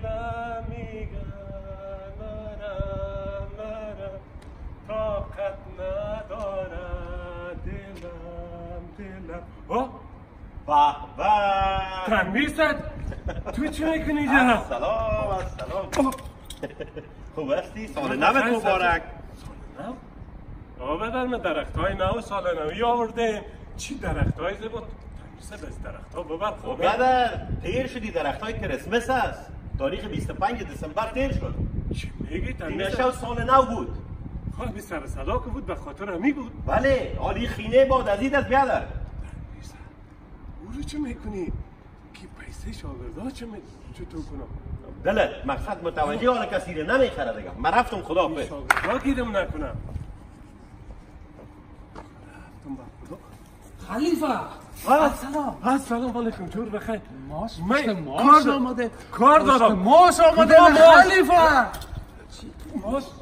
دلم میگه نرم طاقت نداره دلم به به تنبیست تو چی میکنی اینجا؟ سلام خوب هستی؟ سال نوت مبارک. سال نو؟ آقا بدرمه درخت های نو سال نوی آورده چی درخت های زباد؟ تنبیست از درخت ها ببر خوبه بدر تیر شدی درخت های کریسمس هست تاریخ 25 دسامبر تیر شد. چی میگی تنبیست؟ دیمه سال نو بود. خواه بی سر صدا که بود به خاطر همی بود؟ بله حالی خینه باد از این دست بیادر. تنبیست او رو چه میکنی؟ کی پیسه شاگرده چطور کنم؟ دلت مقصد متوجه حال کسی رو نمیخره دیگه. من رفتم خدا حافظ. شاگرده گیرم نکنم. رفتم به خدا. خلیفه السلام علیکم جور بخیر. ماش کار آمده خلیفه ماش